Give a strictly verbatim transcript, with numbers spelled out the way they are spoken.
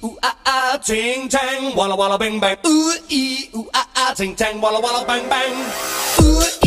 ooh ah ah, ting tang, walla walla bang bang. Ooh ee, ooh ah ah, ting tang, walla walla bang bang. Ooh.